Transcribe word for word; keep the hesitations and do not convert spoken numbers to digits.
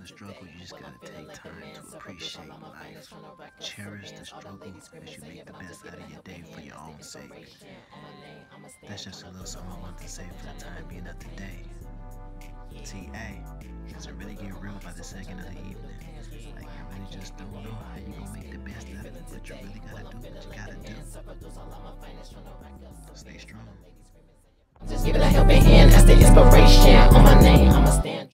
struggle, you just gotta take time to appreciate life. Cherish the struggle as you make the best out of your day for your own sake. That's just a little something I wanted to say for the time being of today. T A, does it really get real by the second of the evening? Like, you really just don't know how you gonna make the best out of it, but you really gotta do what you gotta